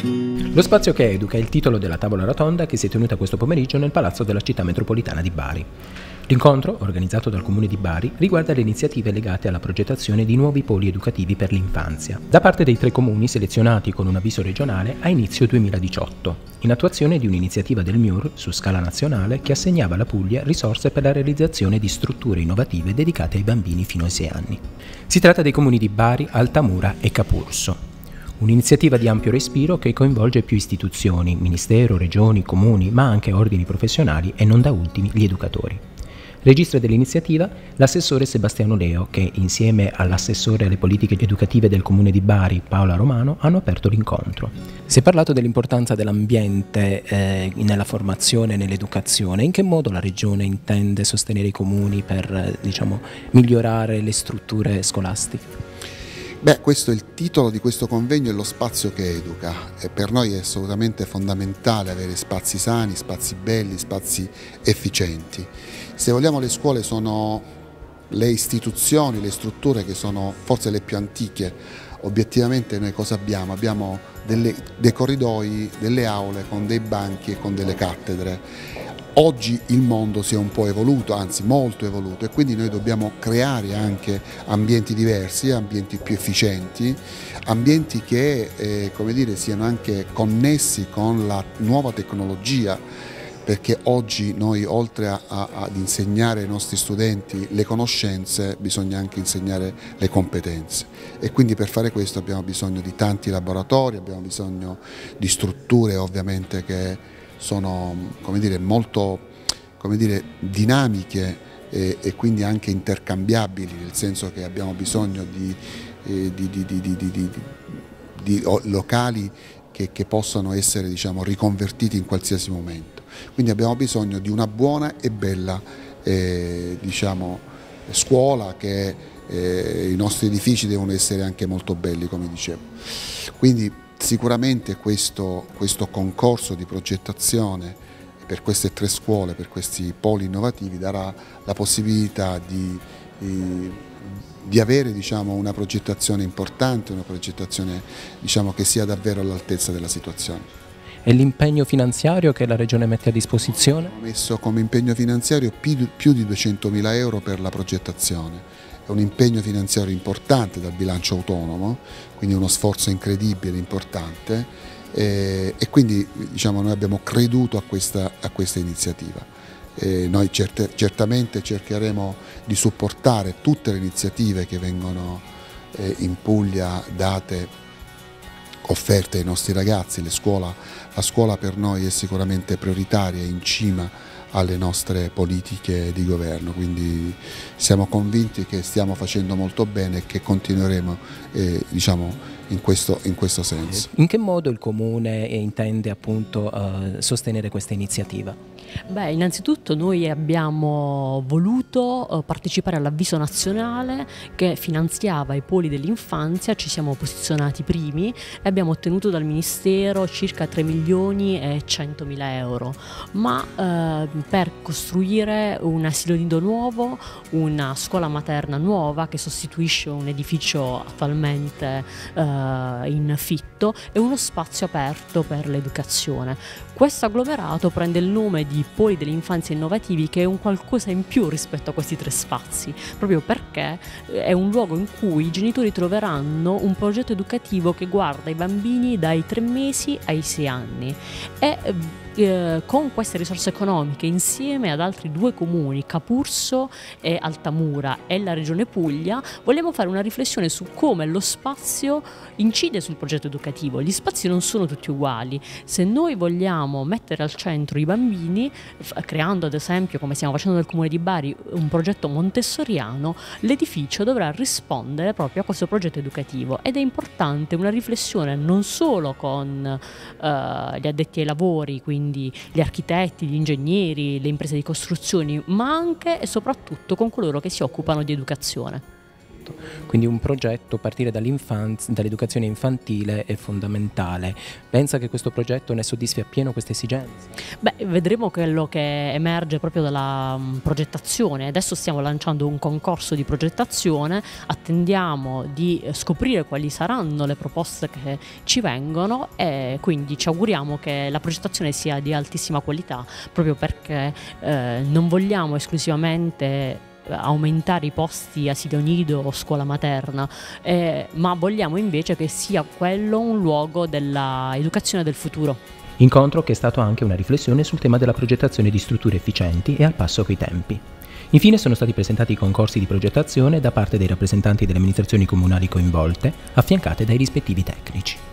Lo spazio che educa è il titolo della tavola rotonda che si è tenuta questo pomeriggio nel Palazzo della Città Metropolitana di Bari. L'incontro, organizzato dal Comune di Bari, riguarda le iniziative legate alla progettazione di nuovi poli educativi per l'infanzia, da parte dei 3 comuni selezionati con un avviso regionale a inizio 2018, in attuazione di un'iniziativa del MIUR su scala nazionale che assegnava alla Puglia risorse per la realizzazione di strutture innovative dedicate ai bambini fino ai 6 anni. Si tratta dei comuni di Bari, Altamura e Capurso. Un'iniziativa di ampio respiro che coinvolge più istituzioni, ministero, regioni, comuni, ma anche ordini professionali e non da ultimi gli educatori. Regista dell'iniziativa l'assessore Sebastiano Leo che, insieme all'assessore alle politiche educative del Comune di Bari, Paola Romano, hanno aperto l'incontro. Si è parlato dell'importanza dell'ambiente nella formazione e nell'educazione. In che modo la Regione intende sostenere i comuni per, migliorare le strutture scolastiche? Questo è il titolo di questo convegno, è lo spazio che educa e per noi è assolutamente fondamentale avere spazi sani, spazi belli, spazi efficienti. Se vogliamo le scuole sono le istituzioni, le strutture che sono forse le più antiche. Obiettivamente noi cosa abbiamo? Abbiamo dei corridoi, delle aule con dei banchi e con delle cattedre. Oggi il mondo si è un po' evoluto, anzi molto evoluto, e quindi noi dobbiamo creare anche ambienti diversi, ambienti più efficienti, ambienti che siano anche connessi con la nuova tecnologia, perché oggi noi oltre ad insegnare ai nostri studenti le conoscenze bisogna anche insegnare le competenze e quindi per fare questo abbiamo bisogno di tanti laboratori, abbiamo bisogno di strutture ovviamente che sono molto dinamiche e quindi anche intercambiabili, nel senso che abbiamo bisogno di locali che possano essere riconvertiti in qualsiasi momento. Quindi abbiamo bisogno di una buona e bella scuola che i nostri edifici devono essere anche molto belli, come dicevo. Quindi sicuramente questo concorso di progettazione per queste 3 scuole, per questi poli innovativi, darà la possibilità di avere una progettazione importante, una progettazione che sia davvero all'altezza della situazione. E l'impegno finanziario che la Regione mette a disposizione? Abbiamo messo come impegno finanziario più di 200.000 euro per la progettazione. È un impegno finanziario importante dal bilancio autonomo, quindi uno sforzo incredibile, importante e quindi noi abbiamo creduto a questa iniziativa. Noi certamente cercheremo di supportare tutte le iniziative che vengono in Puglia offerte ai nostri ragazzi. La scuola per noi è sicuramente prioritaria, è in cima alle nostre politiche di governo, quindi siamo convinti che stiamo facendo molto bene e che continueremo in questo senso. In che modo il Comune intende appunto sostenere questa iniziativa? Innanzitutto noi abbiamo voluto partecipare all'avviso nazionale che finanziava i poli dell'infanzia, ci siamo posizionati primi e abbiamo ottenuto dal Ministero circa 3.100.000 euro, ma per costruire un asilo nido nuovo, una scuola materna nuova che sostituisce un edificio attualmente in fitto e uno spazio aperto per l'educazione. Questo agglomerato prende il nome di Poli dell'Infanzia Innovativi, che è un qualcosa in più rispetto a questi 3 spazi, proprio perché è un luogo in cui i genitori troveranno un progetto educativo che guarda i bambini dai 3 mesi ai 6 anni e con queste risorse economiche, insieme ad altri 2 comuni, Capurso e Altamura, e la Regione Puglia, vogliamo fare una riflessione su come lo spazio incide sul progetto educativo. Gli spazi non sono tutti uguali. Se noi vogliamo mettere al centro i bambini, creando ad esempio, come stiamo facendo nel Comune di Bari, un progetto montessoriano, l'edificio dovrà rispondere proprio a questo progetto educativo ed è importante una riflessione non solo con gli addetti ai lavori, quindi gli architetti, gli ingegneri, le imprese di costruzioni, ma anche e soprattutto con coloro che si occupano di educazione. Esatto, quindi un progetto partire dall'educazione infantile è fondamentale. Pensa che questo progetto ne soddisfi appieno queste esigenze? Beh, vedremo quello che emerge proprio dalla progettazione. Adesso stiamo lanciando un concorso di progettazione, attendiamo di scoprire quali saranno le proposte che ci vengono e quindi ci auguriamo che la progettazione sia di altissima qualità, proprio perché non vogliamo esclusivamente aumentare i posti asilo nido o scuola materna, ma vogliamo invece che sia quello un luogo dell'educazione del futuro. Incontro che è stato anche una riflessione sul tema della progettazione di strutture efficienti e al passo coi tempi. Infine sono stati presentati i concorsi di progettazione da parte dei rappresentanti delle amministrazioni comunali coinvolte, affiancate dai rispettivi tecnici.